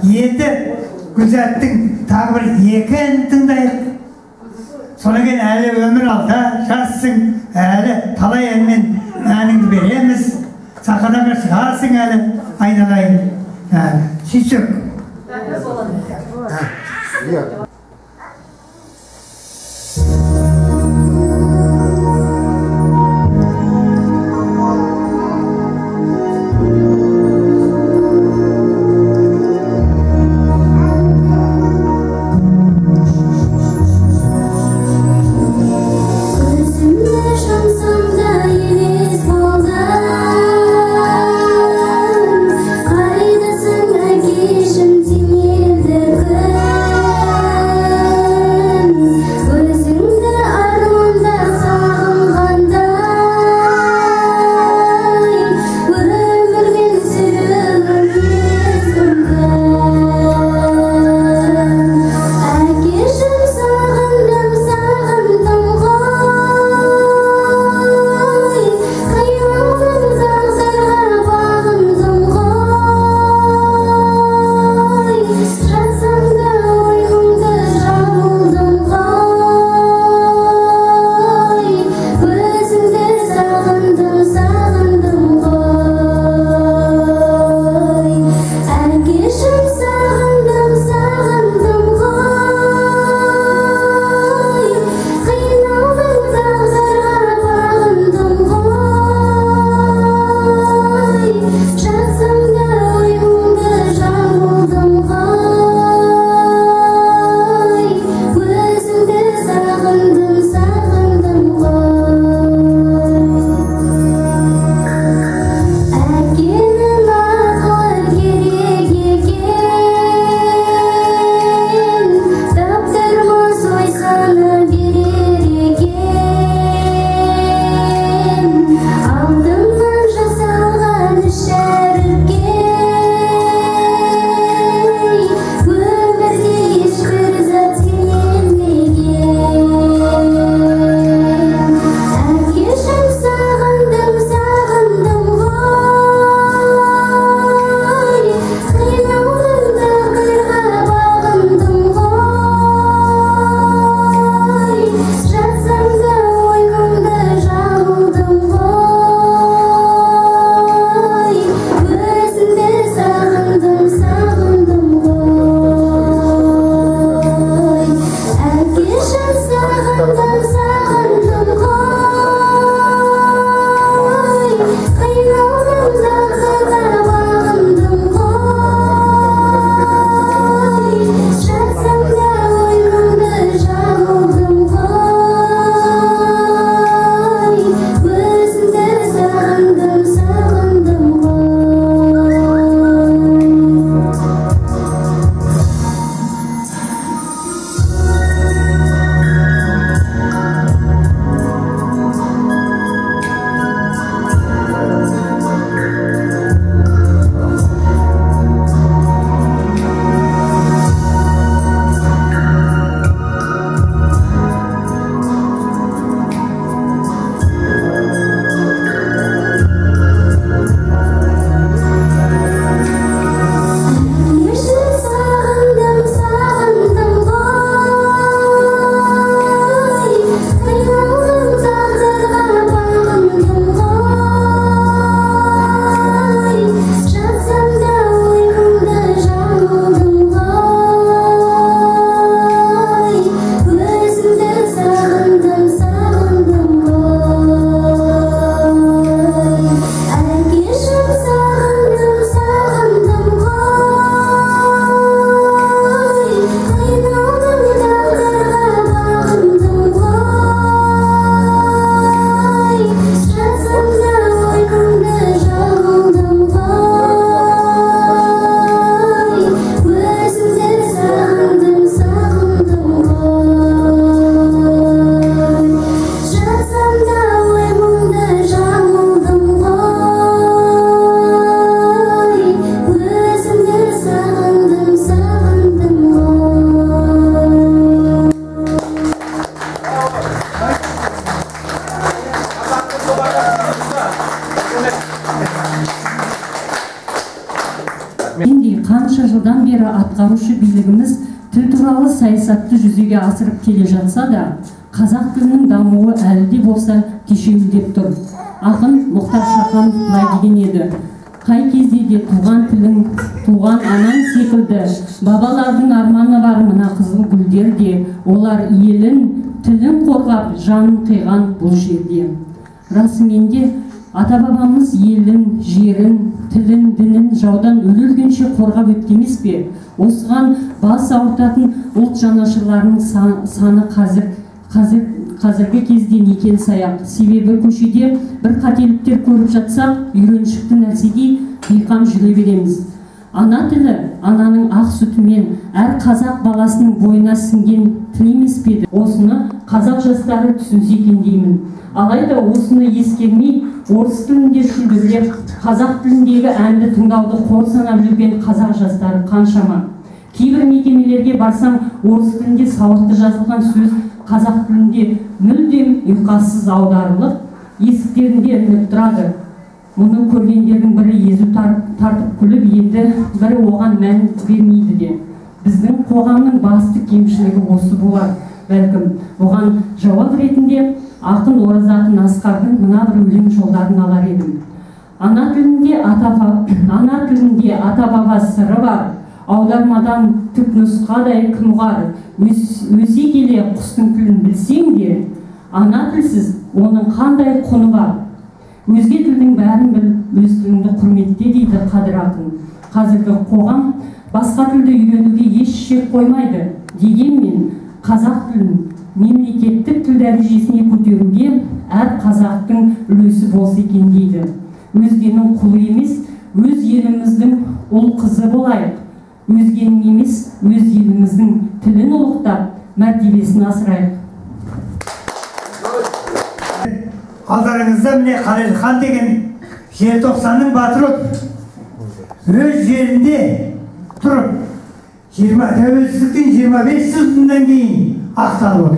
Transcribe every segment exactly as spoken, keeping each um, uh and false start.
Еді Гүлзаттың тағы бір екі әнін тыңдайық. Содан кейін әлі өмір алда жассың, әлі талай әнмен әніңді береміз. Сахнаға шығарсың әлі, айналайын. Сүйсек. жылдан бері атқарушы билігіміз тіл туралы саясатты жүзеге асырып келе жатса да, қазақ тілінің дамуы әлі де болса кешеуілдеп тұр. Ақын Мұхтар Шаханов былай деген еді: қай кезде де туған тілің, туған анаң секілді, бабалардың арманы бар мына қызыл гүлдер де, олар елін, тілін қорғап, жанын қиған бұл жерде. Расымен де ата-бабамыз елін, жерін, тілін, дінін жаудан өле-өлгенше қорғап өткемес пе? Осыған бас ауыртатын ұлт жанашырларының саны қазір қазір қазіргі кезде некен саяқ. Себебі көшеде бір қателіктер көріп жатсақ, үйреншікті нәрседей бейқам жүре береміз. Ана тілі ананың ақ сүтімен әр қазақ баласының бойына сіңген тіл емес пе еді? Осыны қазақ жастары түсінсе екен деймін. Алайда осыны ескермей, орыс тілінде шүлдірлеп, қазақ тіліндегі әнді тыңдауды қор санап жүрген қазақ жастары қаншама. Кейбір мекемелерге барсаң, орыс тілінде сауатты жазылған сөз қазақ тілінде мүлдем ұйқассыз аударылып, есіктерінде ілініп тұрады. Мұны көргендердің бірі езу тартып күліп, енді бірі оған мән бермейді де. Біздің қоғамның басты кемшілігі осы болар. Бәлкім, оған жауап ретінде ақын Оразақын Асқардың мына бір өлең жолдарын алар едім. Ана тілінде ана тілінде ата-баба сыры бар, аудармадан түпнұсқадай кім ұғар. Өсе келе құстың тілін білсең де, ана тілсіз оның қандай құны бар. Өзге тілдің бәрін біл, өз тіліңді құрметте дейді Қадыр ақын. Қазіргі қоғам басқа тілді үйренуге еш шек қоймайды. Дегенмен қазақ тілін мемлекеттік тіл дәрежесіне көтеруге әр қазақтың үлесі болса екен дейді. Өзгенің құлы емес, өз еліміздің ұл қызы болайық. Өзгенің емес, өз еліміздің тілін ұлықтап, мәртебесін асырайық. Алдарыңызда міне Қалелхан деген желтоқсанның батыры отыр. Өз жерінде тұрып, тәуелсіздіктің жиырма бес жылдан кейін ақталып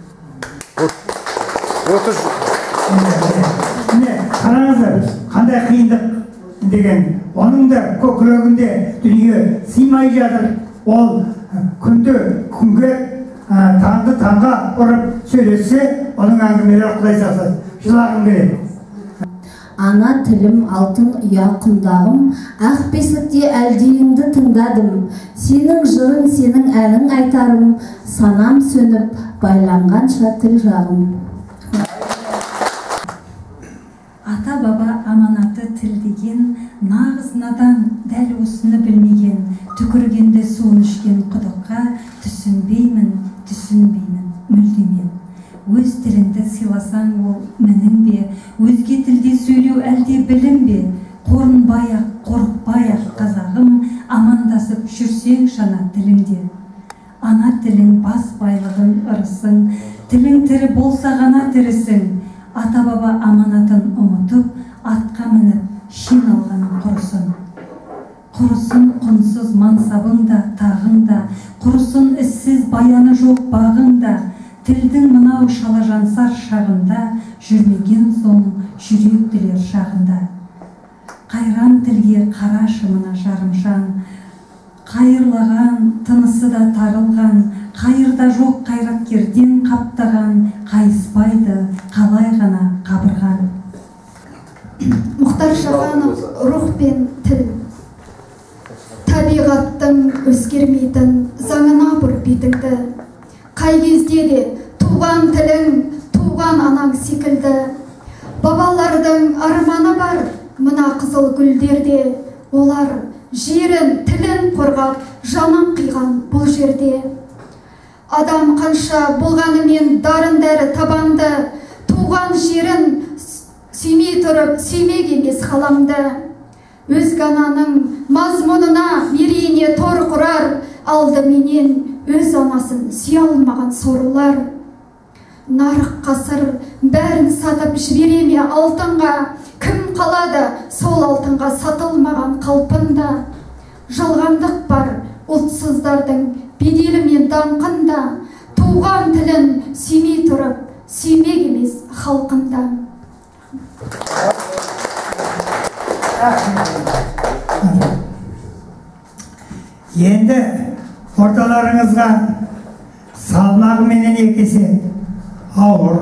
отыр. Міне қараңыздар, қандай қиындық деген, оның да көкірегінде дүние сыймай жатыр. Ол күнді күнге, таңды таңға ұрып сөйлесе, оның әңгімелері құдай сақтасын. Жылағым келеді. Ана тілім алтын ұя құндағым, ақ бесікте әлдейіңді тыңдадым. Сенің жырың, сенің әнің айтарым, санам сөніп, байланғанша тіл жағым. Ата-баба аманаты тіл деген, нағыз надан дәл осыны білмеген, түкіргенде суын ішкен құдыққа түсінбеймін, түсінбеймін, мүлдемен. Өз тіліңді сыйласаң ол мінің бе, өзге тілде сөйлеу әлде білім бе? Қорынбай-ақ, қорықпай-ақ қазағым, амандасып жүрсең шана тіліңде. Ана тілің бас байлығың ырысың, тілің тірі болса ғана тірісің. Ата-баба аманатын ұмытып, атқа мініп, шен алған құрысын. Құрысын құнсыз мансабың да, тағың да, құрысын іссіз баяны жоқ бағың да. Тілдің мынау шалажансар шағында, жүрмеген соң жүрек тілер шағында. Қайран тілге қарашы мына жарымжан, қайырлаған, тынысы да тарылған, қайырда жоқ қайраткерден қаптаған, қайыспайды, қалай ғана қабырған. Мұхтар Шаханов рух пен тіл. Табиғаттың өзгермейтін заңына бұр бетіңді. Қай кезде де туған тілің, туған анаң секілді. Бабалардың арманы бар мына қызыл гүлдерде. Олар жерін, тілін қорғап, жанын қиған бұл жерде. Адам қанша болғанымен дарындары табанды, туған жерін сүймей тұрып, сүймек емес қаламды. Өзге ананың мазмұнына, мерейіне тор құрар, алды менен өз анасын сүйе алмаған сорлар. Нарық қасыр бәрін сатып жібере ме алтынға, кім қалады сол алтынға сатылмаған қалпында. Жалғандық бар ұлтсыздардың беделі мен даңқында, туған тілін сүймей тұрып, сүймек емес халқында. Енді орталарыңызға салмағы менен екесі ауыр,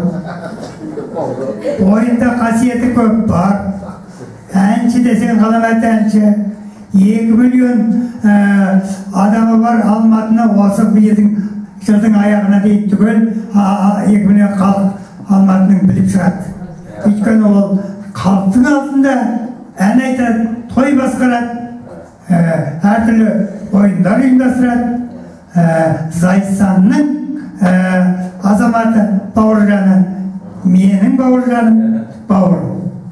ойында қасиеті көп бар. Әнші десең ғаламат әнші. екі миллион адамы бар Алматыны осы биылдың жылдың аяғына дейін түгел екі миллион халық Алматының біліп шығады. Өйткені ол халықтың алдында ән айтады, той басқарады, әртүрлі ойындар ұйымдастырады. Зайсанның азаматы бауыржаны, менің бауыржаным бауырым.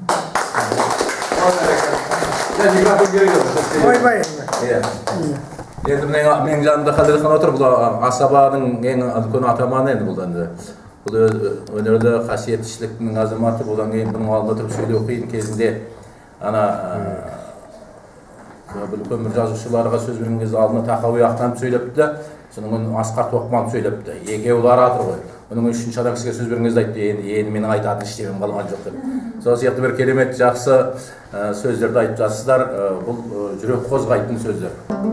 Ойбай. Енді менің жанымда Қалдырхан отыр, бұл Асабаның ең үлкен атаманы енді бұл енді. Бұл өнерді қасиетшіліктің азаматы, бұдан кейін бұның алдында тұрып сөйлеу қиын кезінде ана үлкен бір жазушыларға сөз берген кезде алдына Тахауи ақтанып сөйлепті, соның Асқар Тоқман сөйлепті. Екеуі оратор ғой. Оның үшінші адам кісіге сөз берген кезде айтты, енді менің айтатын іштемем қалған жоқ деп. Сол сияқты бір керемет жақсы сөздерді айтып жатсыздар. Бұл жүрек қозғайтын сөздер.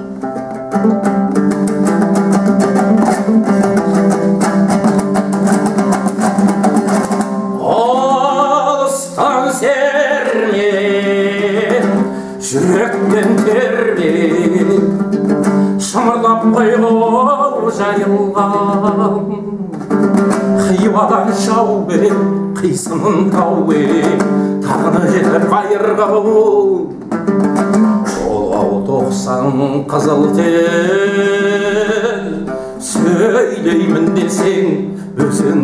Алыстан сермен, жүректен термен, шымырлап қойғау жайылған. Қиюадан шау бер, қисынын тау бер, тағыны жетіп қайырғау. Жолғау тоқсан қызыл тел, сөйлеймін десең өзің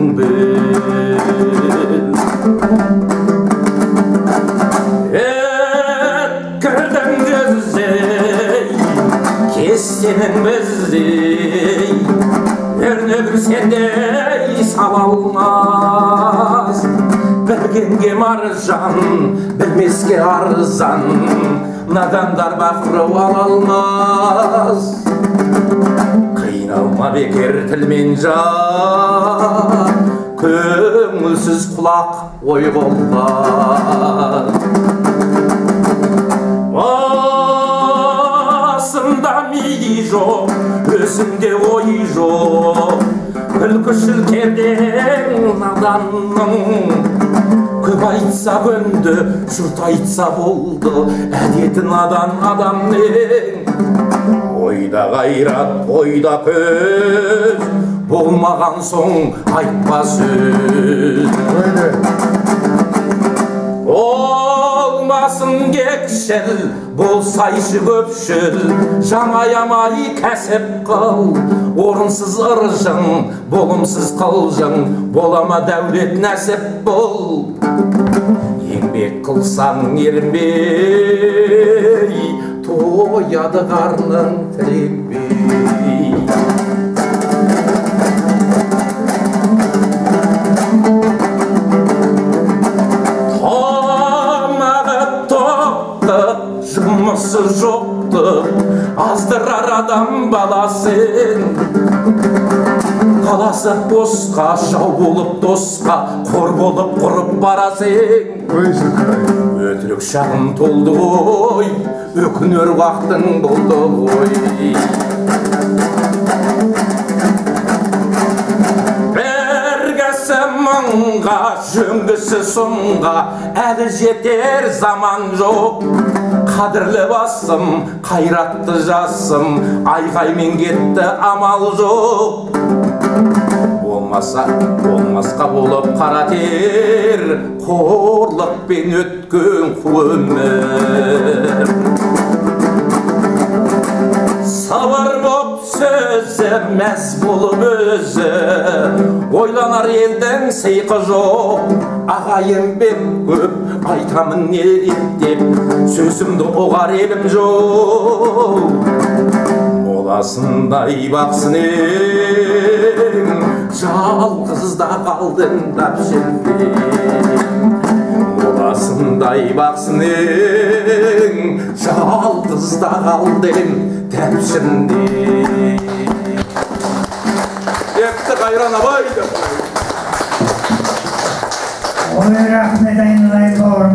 біл. Өткірдің жүздей, кестенің біздей, өрне бір сендей сала алмас. Білгенге маржан, білмеске арзан, надандар бақыру ала алмас. Қиналма бекер тілмен жан, көңілсіз құлақ ой болар. Басында миы жоқ, өзінде ой жоқ, күлкішіл кердең наданның. Көп айтса көнді, жұрт айтса болды, әдеті надан адамның. Ойда қайрат, ойда көз, болмаған соң айтпа сөз. Болмасын кекшіл, болсайшы көпшіл, жаңаямай кәсіп қыл. Орынсыз ыржың, болымсыз қылжың, болама дәулет нәсіп бол. Еңбек қылсаң ерінбей, тояды қарның тіленбей. Тамағы тоқты, жұмысы жоқты, аздырар адам баласын. Қаласы босқа, жау болып досқа, қор болып құрып барасың. Өтірік шағым толды ғой, өкінер уақытың болды ғой. Бергісі мыңға, жөнгісі сұмға, әлі жетер заман жоқ. Қадірлі басым, қайратты жасым, айғаймен кетті амал жоқ. Болмаса, болмасқа болып қара тер, қорлықпен өткен қу өмір. Сабыр боп сөзі, мәз болып өзі, ойланар елдің сыйқы жоқ. Ағайын бек көп, айтамын не деп, сөзімді оғар елім жоқ. Моласындай бақсын ең, жалғызда қалдың дәпшілден. Моласындай бақсын ең, жалғызда қалдың дәпшілден. Депті қайран абай деп. Ой, рахмет айналайын бауырым.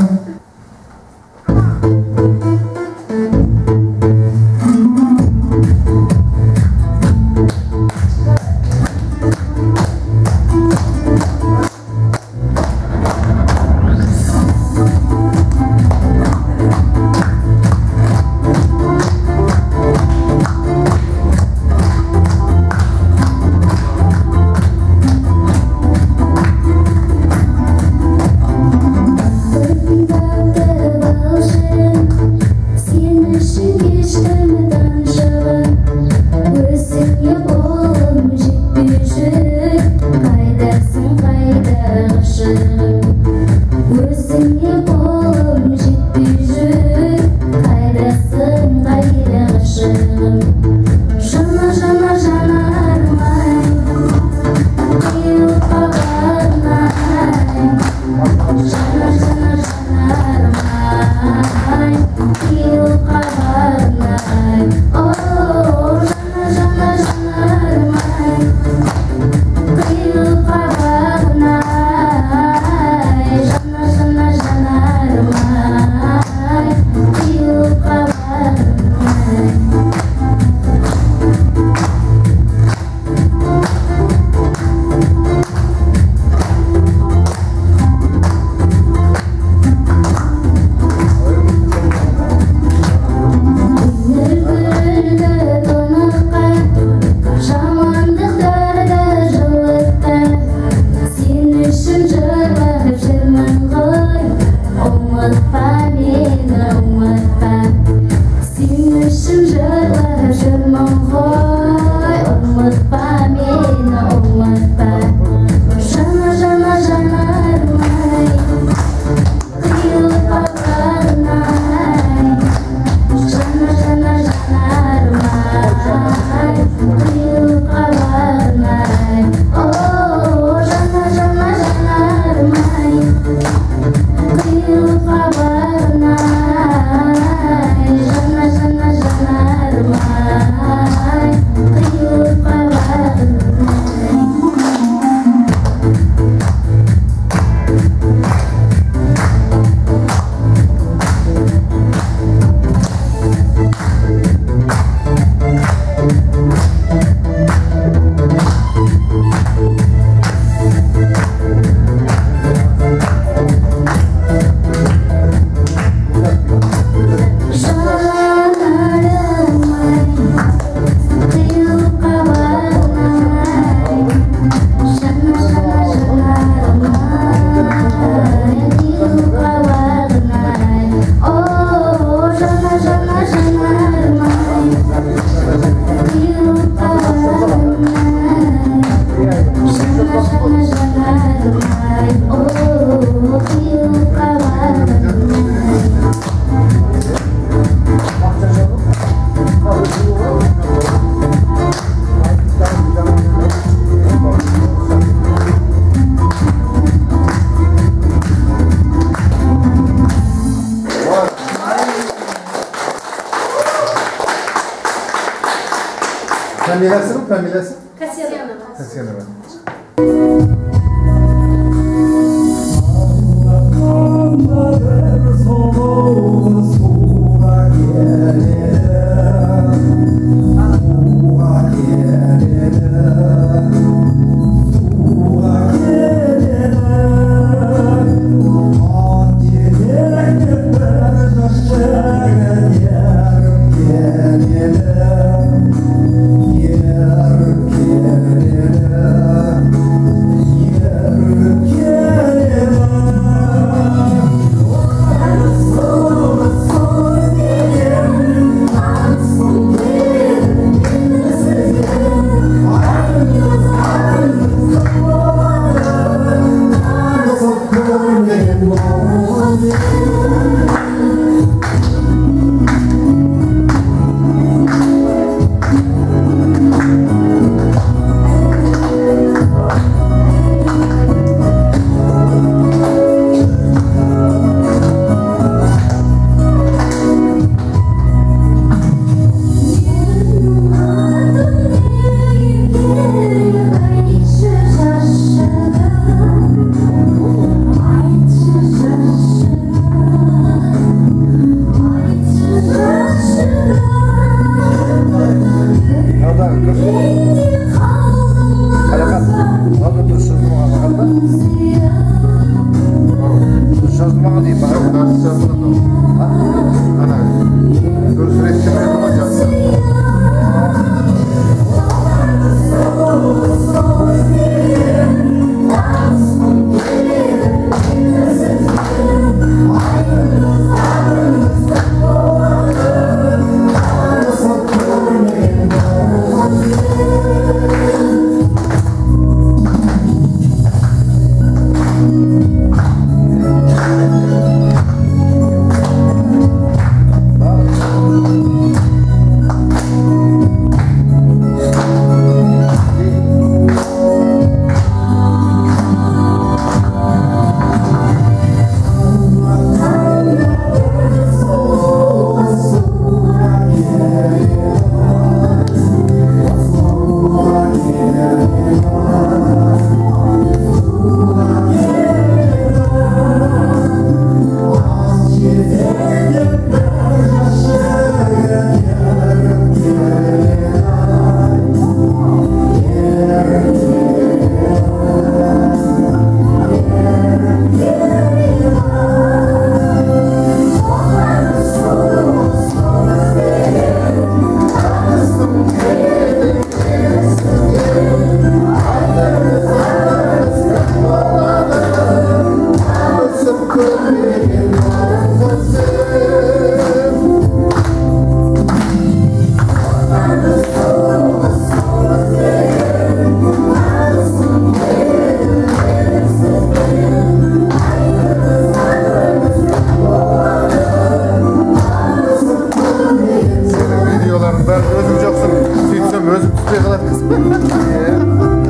Unutma beni, unutma. Jana jana janarmay, kıyılıp ağlarmay. Jana jana janarmay, kıyılıp ağlarmay. Oh, jana jana janarmay, kıyılıp ağlarmay. Jana jana janarmay, kıyılıp ağlarmay. Familiası mı? Familiası? Kasyana. Kasyana. Өзі түспей қалады.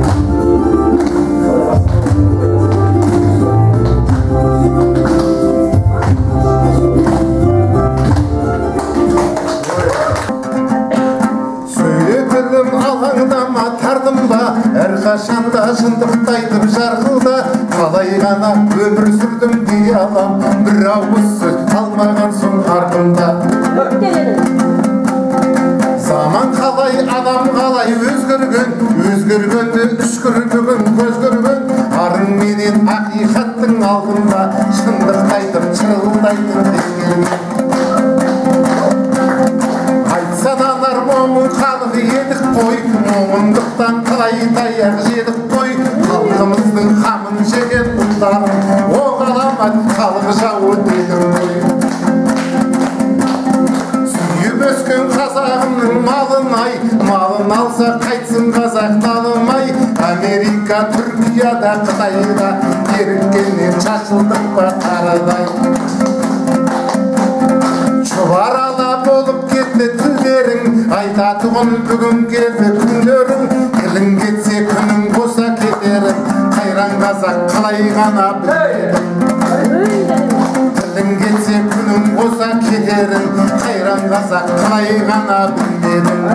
Сөйлетілім алаңдама тардым ба, әрқашанда шындықтайтып жарқылда, қалай ғана өмір сүрдім дей алам, бір ауыз сөз қалмаған соң артымда. Заман қалай, адам қалай өзгерген, өзгергенде үшкір бүгін көз көрген, арың менен ақиқаттың алдында, шындықтайтып шырылдайтын текелген. Айтсаналар момын халық едік қой, момындықтан қалай таяқ жедік қой, халқымыздың қамын жеген ұлдарын, о ғаламат халық жауы дедім ғой. Сүйіп өскен қазағымның малын ай, малын алса қайтсын қазақ талымай, Америка, Түркияда, Қытайда, еріккеннен шашылдық па тарадай. Шұбарала болып кетті тілдерің, айтатұғын бүгін келді күндерің, тілің кетсе күнің боса кетерің, қайран қазақ қалай ғана білерің. Тілің кетсе күнің боса кетерің, қайран қазақ қалай ғана білерің.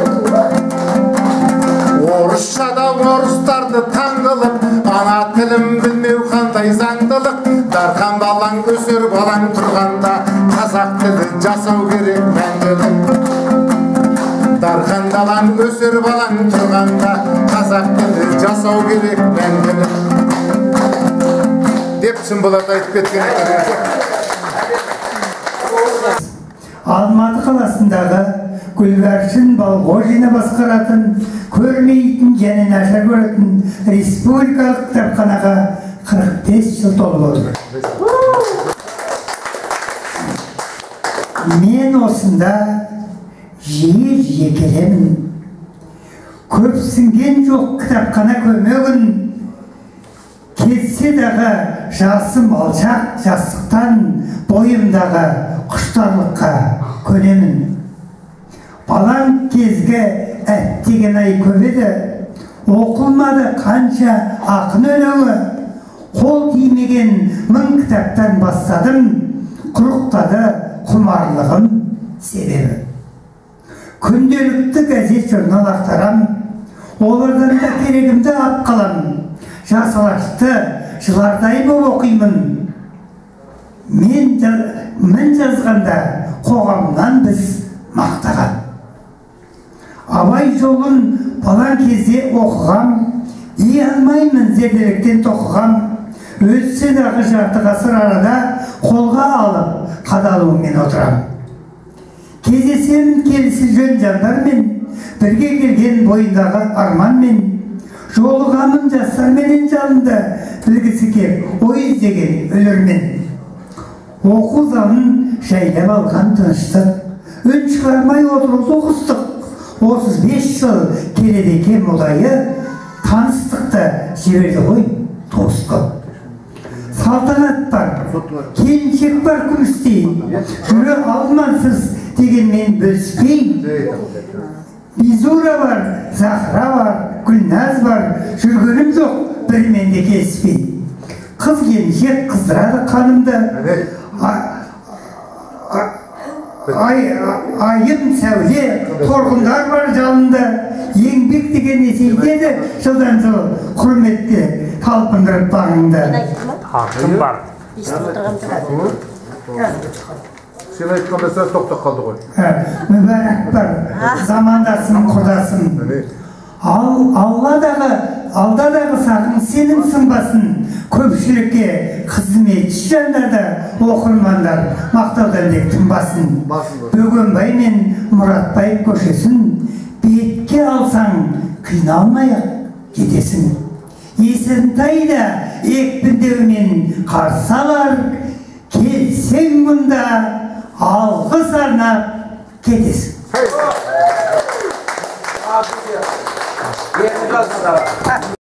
Орысшада орыстарды таңғылып, ана тілім білмеу қандай заңдылық, дархан балаң өсер балаң тұрғанда, қазақ тілі жасау керек мәңгілік. Дархан балаң өсер балаң тұрғанда, қазақ тілі жасау керек мәңгілік. Деп шымболат айтып кеткен екен. Алматы қаласындағы Гүлбаршын Балғожина басқаратын, көрмейтін және нашар көретін республикалық кітапханаға қырық бес жыл толып отыр. Мен осында жиі-жиі келемін. Көпсінген жоқ кітапхана көмегін, кетсе дағы жасым алшақ жастықтан бойымдағы құштарлыққа көнемін. Балаң кезгі әттеген ай көп еді, оқылмады қанша ақын өлеңі, қол тимеген мың кітаптан бастадым, құрықтады құмарлығым себебі. Күнделікті газет журнал ақтарам, олардан да керегімді ап қалам, жас алашты жылардай боп оқимын. Мен жазғанда қоғамнан біз мақтаған. Абай жолын балаң кезде оқығам, дей алмаймын зерделіктен тоқығам. Өтсе дағы жарты ғасыр арада қолға алып қадалуымен отырам. Кездесемін келісі жөн жандармен, бірге келген бойындағы арманмен, жолығамын жастарменен жалынды, білгісі кеп ой іздеген өлермен. Оқу залын жайлап алған тыныштық, үн шығармай отыруды оқыстық. отыз бес жыл келеді екен ұдайы, таныстықты жіберді ғой достық. Салтанат бар, келіншек бар күмістей, жүре алмансыз дегенмен бөліспей. Бизура бар, Захра бар, Гүлназ бар, жүргенім жоқ бірімен де келіспей. Қыз келіншек қыздырады қанымды, айын сәуле, торғындар бар жалынды, еңбек деген есейдеді жылдан жыл құрметке талпындырып бағыңды. Ақын бар. Сен айтқанда сөз тоқтап қалды ғой. Мүбәрәк бар, замандасым, құрдасым. Алладағы, алдадағы сағың сенің сынбасын, көпшілікке қызметші жандарды оқырмандар мақтаудан тек тынбасын. Бөгенбай мен Мұратбай көшесін бетке алсаң қиналмай-ақ кетесің. Есентайда екпіндеумен қарсы алар, келсең мұнда алғыс арнап кетесің.